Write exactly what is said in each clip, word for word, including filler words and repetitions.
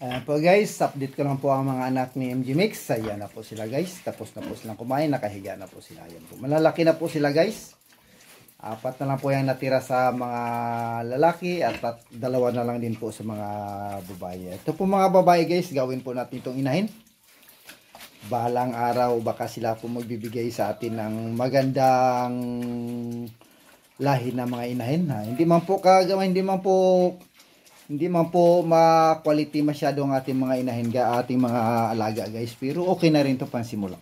Ayan po guys, update ko lang po ang mga anak ni M G Mix. Ayan na po sila guys. Tapos na po silang kumain, nakahiga na po sila. Ayan po. Malalaki na po sila guys. Apat na lang po yung natira sa mga lalaki at, at dalawa na lang din po sa mga babae. Ito po mga babae guys, gawin po natin itong inahin. Bahalang araw baka sila po magbibigay sa atin ng magandang lahi na mga inahin. Ha? Hindi man po kagawa, hindi man po Hindi man po ma-quality masyado ang ating mga inahin, ating mga alaga guys. Pero okay na rin ito pansimula.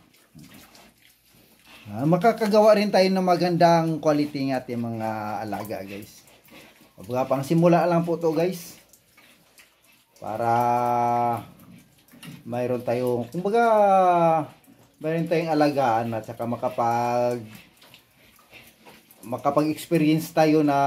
Ah, makakagawa rin tayo ng magandang quality ng ating mga alaga guys. Kumbaga pang simula lang po to guys. Para mayroon tayo, kumbaga mayroon tayong alagaan at saka makapag makapag-experience tayo na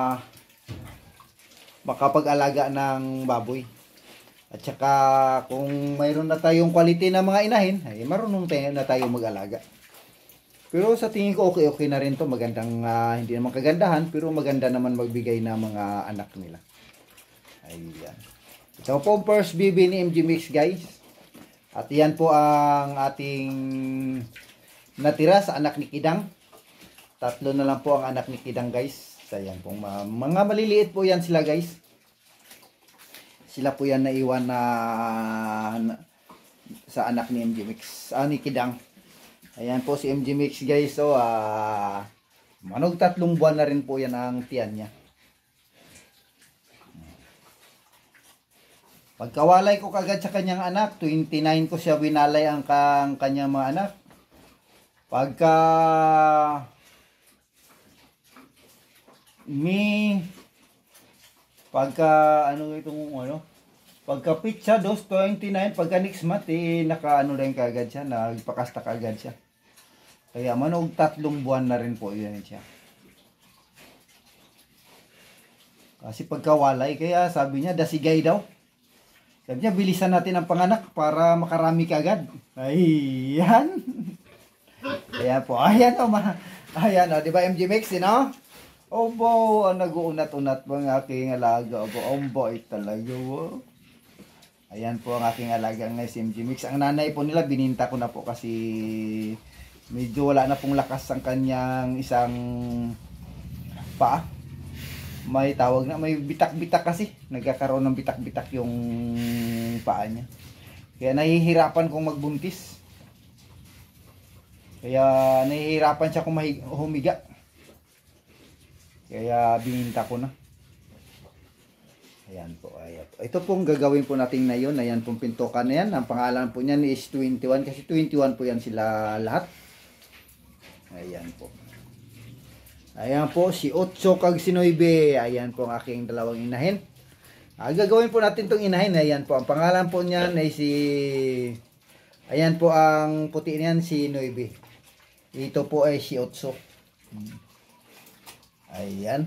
makapag-alaga ng baboy. At saka kung mayroon na tayong quality na mga inahin, ay marunong tayo na tayo mag-alaga. Pero sa tingin ko okay okay na rin to, magandang uh, hindi naman kagandahan, pero maganda naman magbigay na mga anak nila. Ayan. Ito po ang first baby ni M G Mix guys. At yan po ang ating natira sa anak ni Kidang. Tatlo na lang po ang anak ni Kidang guys. Ayan pong mga, mga maliliit po yan sila guys. Sila po yan naiwan na, na sa anak ni M G Mix, ah, ni Kidang. Ayan po si M G Mix guys. So ah, manog tatlong buwan na rin po yan ang tiyan niya. Pagkawalay ko kagad sa kanyang anak, twenty-nine ko siya winalay ang kang kanyang mga anak. Pagka mi pagka ano itong ano pagka pizza dos twenty-nine, pagka next month eh naka ano rin kagad siya, nagpakasta kagad siya. Kaya manog tatlong buwan na rin po yan siya. Kasi pagkawalay, kaya sabi niya dasigay daw. Sabi niya bilisan natin ang panganak para makarami kagad. Ayan. Ayan po. Ayan o. Ayan o. Diba M G Mix, you know? Obo, ang nag-uunat-unat po ang aking alaga. Obo, ombo, ay talaga. Oh. Ayan po ang aking alaga ng si M G Mix. Ang nanay po nila, bininta ko na po kasi medyo wala na pong lakas ang kanyang isang paa. May tawag na, may bitak-bitak kasi. Nagkakaroon ng bitak-bitak yung paa niya. Kaya nahihirapan kong magbuntis. Kaya nahihirapan siya kung humiga. Kaya bininta ko na. Ayan po. Ayan po. Ito pong gagawin po natin na yun. Ayan pong pintokan na yan. Ang pangalan po niyan is twenty-one. Kasi twenty-one po yan sila lahat. Ayan po. Ayan po si Otso kag si Noybe. Ayan po ang aking dalawang inahin. Ah, gagawin po natin itong inahin. Ayan po. Ang pangalan po niyan ay si... Ayan po ang puti niyan si Noybe. Ito po ay si Otso. Ayan.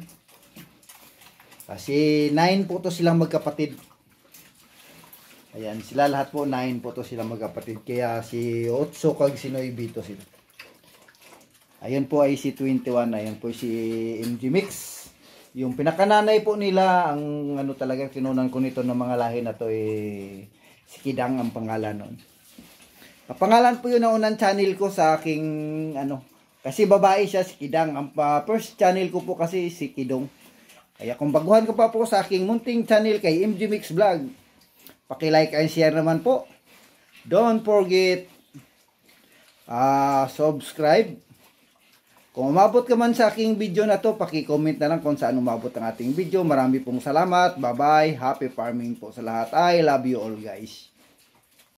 Kasi nine po to silang magkapatid. Ayan, sila lahat po nine po to silang magkapatid. Kaya si Otso kag si Noybe to sila. Ayun po ay si twenty-one. Ayun po si M G Mix. Yung pinakananay po nila, ang ano talaga kinunan ko nito ng mga lahi na to eh, si Kidang ang pangalan nun. Ang pangalan po yun na unang channel ko sa aking ano. Kasi babae siya, si Kidang. Ang uh, first channel ko po kasi si Kidong. Kaya kung baguhan ko pa po sa aking munting channel kay M G Mix Vlog, paki-like and share naman po. Don't forget uh, subscribe. Kung umabot ka man sa aking video na to, paki-comment na lang kung saan umabot ang ating video. Marami pong salamat. Bye-bye. Happy farming po sa lahat. I love you all guys.